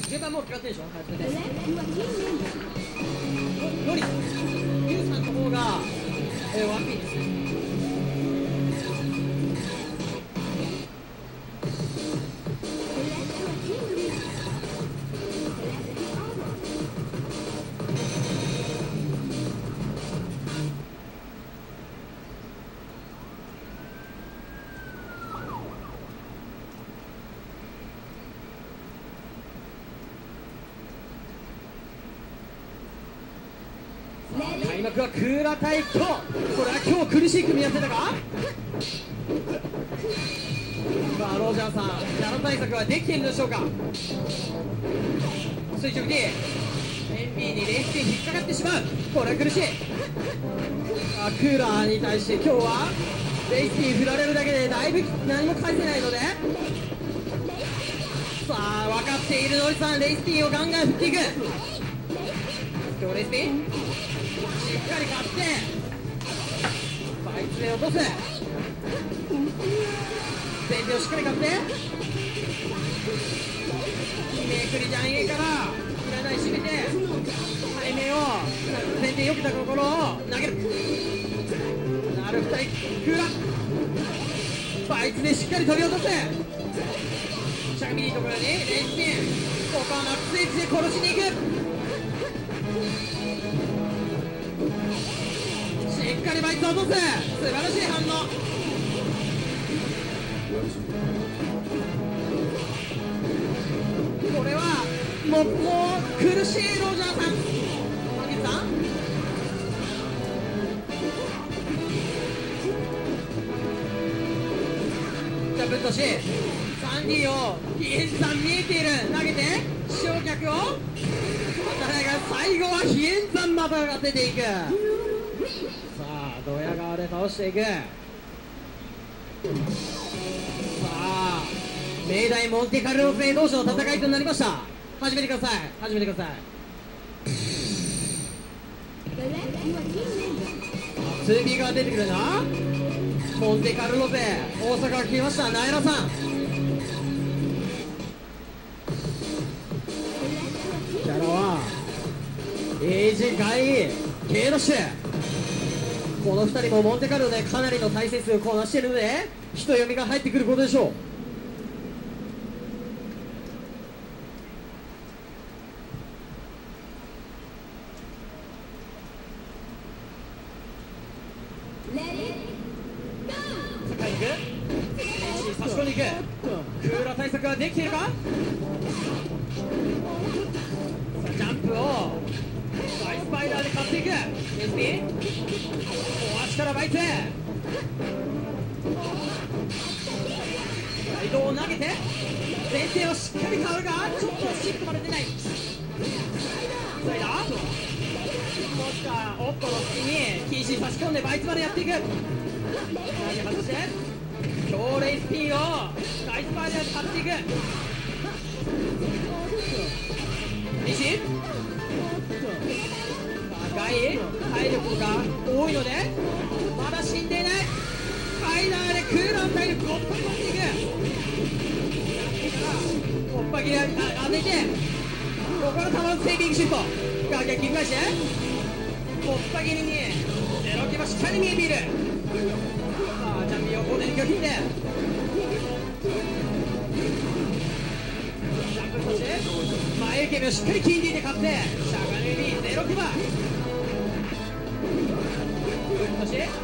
順番もう決まってるでしょ。始めてノリユウさんの方が、ワンピーですね。開幕はクーラ対キョウ。これは今日苦しい組み合わせだが、ロジャーさん、キャラ対策はできているでしょうか。垂直 D エンビーにレイスピン引っかかってしまう。これは苦しい。クーラーに対して今日はレイスピン振られるだけでだいぶ何も返せないので、さあ分かっているノリさん、レイスピンをガンガン振っていく。今日レイスピンしっかり勝ってバイツで落とす。前手をしっかり勝って、めくりジャンエから占い締めて背面を前手よけたところを投げる。なる2人クーラバイツでしっかり取り落とす。しゃがみにいいところにレイスピン、ここはマックスエッジで殺しに行く。しっかりバイツを落とす。素晴らしい反応。これはもう苦しいロジャーさん。マギさんじゃあぶっ通し 3D を比叡山見えている。投げて焼却を最後は比叡山またが出ていく。さあドヤ顔で倒していく。さあ明大モンテカルロ勢同士の戦いとなりました。始めてください、始めてください。2B が出てくるな。モンテカルロ勢大阪が来ました。ナエラさんキャラはエイジ外 K ダッシュ。この2人もモンテカルロでかなりの対戦数をこなしているので人読みが入ってくることでしょう。高いく差し込んでいく。クーラー対策はできているか。さあジャンプをバイスパイダーで勝っていく。SP お足からバイツ移動を投げて前提をしっかり買うがちょっとシックまで出ない。スライダーもしくはオットの隙に TC 差し込んでバイツまでやっていく。外して強レイスピンをバイスパイダーで買っていく。西高い体力が多いのでまだ死んでいない。ファイダーでクーラーの体力を追っ張り持っていく。追っ張り当ててここから球のセービングシュートが切り返して追っ張りにゼロキバしっかり見えている。さあジャンピンをコーナーに拒否でジャンプとして前受け身をしっかりキンディで勝ってシャガネビゼロキバそしてし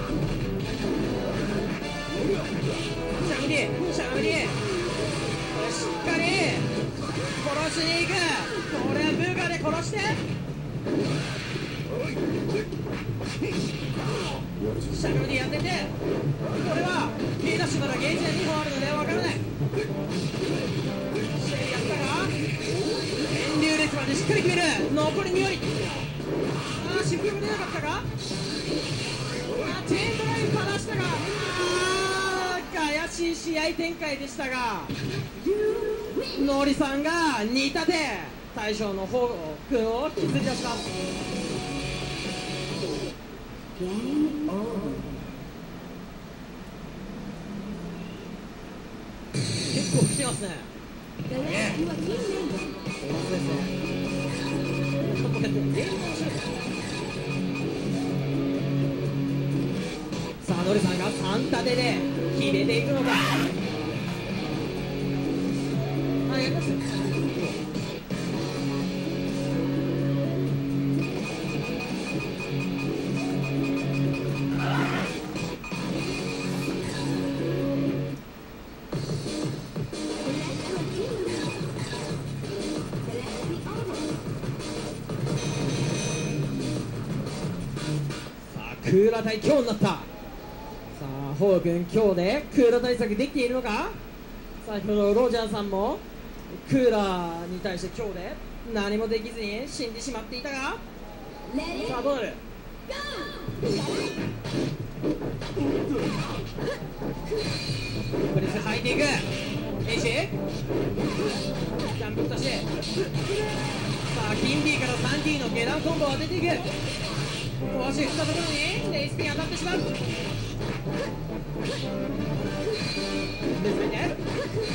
ゃがみにしっかり殺しに行く。これはブーガで殺してしゃがみにやっててこれは K ダッシュまだゲージが2本あるので分からない。試合やったが遠流列までしっかり決める。残り2割。シフトが出なかったか。テーブライン離したが怪しい試合展開でしたがノリさんが2立て大将の方君を削り出します。結構来てますね。 ってる。ゲーム面白い。さあノリさんが3立てで決めていくのか。あ、やりますよ。クーラー対強になった。さあホー君今日でクーラー対策できているのか。先ほどロジャーさんもクーラーに対して今日で何もできずに死んでしまっていたが、さあどうなる。プレス入っていく。エイシジャンプとして、さあ金 D から 3D の下段コンボを当てていく。壊し振ったところにレイスピン当たってしまう。ですね。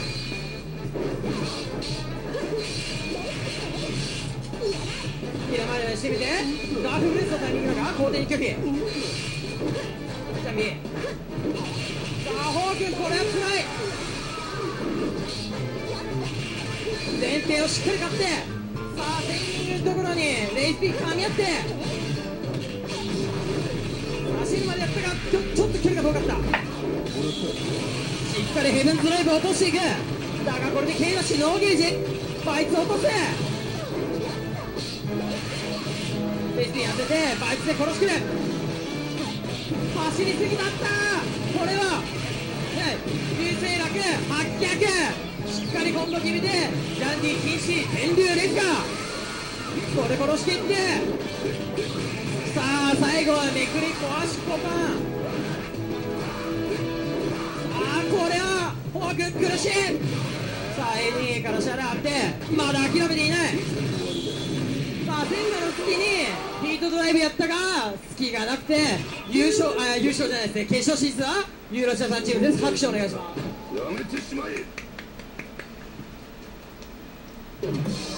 キラまでしてみてダークブレスのタイミングが後転に拒否。ジャンビー。さあホー君これはつらい。前提をしっかり勝って、さあテイミングのところにレイスピン噛み合って走るまでやったが、ちょっと距離が遠かった。しっかりヘブンズライブを落としていく。だがこれで K ダッシュノーゲージ。バイツを落とす。レイスピン当ててバイツで殺しきる。走りすぎだった。これは流星楽発脚。しっかり今度決めてダンディ禁止天竜劣化。これ殺していって、さあ最後はめくり壊し交換。さあこれはホーク苦しい。さあ ADA からシャラーってまだ諦めていない。さあ千賀の隙にヒートドライブやったが隙がなくて優勝じゃないですね、決勝進出はユーロシアさんチームです。拍手お願いします。 やめてしまえ。